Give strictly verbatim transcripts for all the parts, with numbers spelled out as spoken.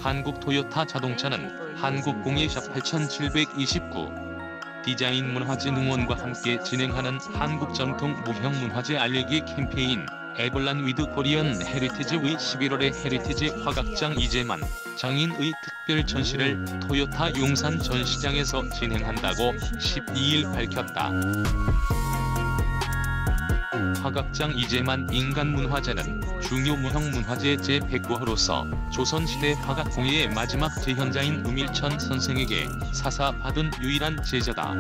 한국 토요타 자동차는 한국공예샵 팔천칠백이십구 디자인 문화재 능원과 함께 진행하는 한국 전통 무형 문화재 알리기 캠페인 에블란 위드 코리언 헤리티지 위 십일월에 헤리티지 화각장 이재만 장인의 특별 전시를 토요타 용산 전시장에서 진행한다고 십이일 밝혔다. 화각장 이재만 인간문화재는 중요 무형 문화재 제백구 호로서 조선시대 화각공예의 마지막 재현자인 음일천 선생에게 사사받은 유일한 제자다.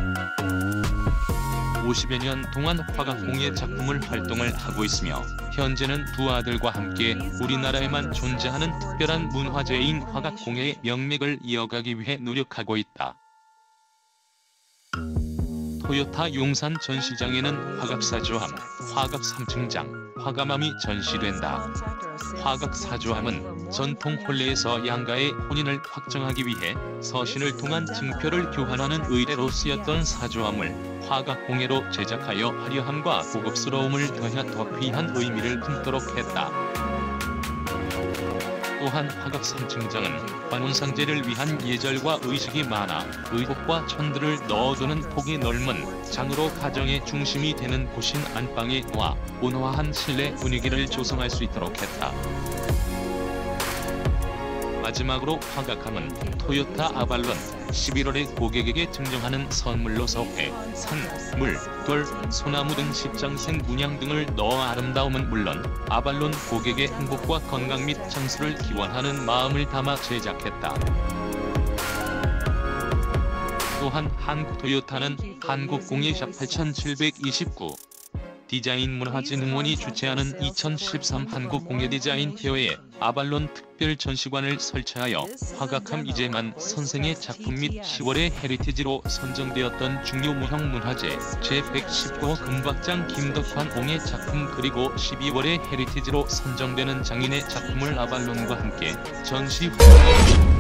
오십여 년 동안 화각공예 작품을 활동을 하고 있으며 현재는 두 아들과 함께 우리나라에만 존재하는 특별한 문화재인 화각공예의 명맥을 이어가기 위해 노력하고 있다. 토요타 용산 전시장에는 화각사조함, 화각삼층장, 화가맘이 전시된다. 화각사조함은 전통 혼례에서 양가의 혼인을 확정하기 위해 서신을 통한 증표를 교환하는 의례로 쓰였던 사조함을 화각공예로 제작하여 화려함과 고급스러움을 더하 더 귀한 의미를 품도록 했다. 또한 화각삼층장은 관운상제를 위한 예절과 의식이 많아 의복과 천들을 넣어두는 폭이 넓은 장으로 가정의 중심이 되는 곳인 안방에 놓아 온화한 실내 분위기를 조성할 수 있도록 했다. 마지막으로 화각함은 토요타 아발론 십일월에 고객에게 증정하는 선물로서 배, 산, 물, 돌, 소나무 등 십장생 문양 등을 넣어 아름다움은 물론 아발론 고객의 행복과 건강 및 장수를 기원하는 마음을 담아 제작했다. 또한 한국 토요타는 한국공예샵 팔천칠백이십구 디자인 문화재 능원이 주최하는 이천십삼 한국공예 디자인 페어에 아발론 특별 전시관을 설치하여 화각함 이재만 선생의 작품 및 시월의 헤리티지로 선정되었던 중요 무형 문화재 제백십구 호 금박장 김덕환 옹의 작품 그리고 십이월의 헤리티지로 선정되는 장인의 작품을 아발론과 함께 전시.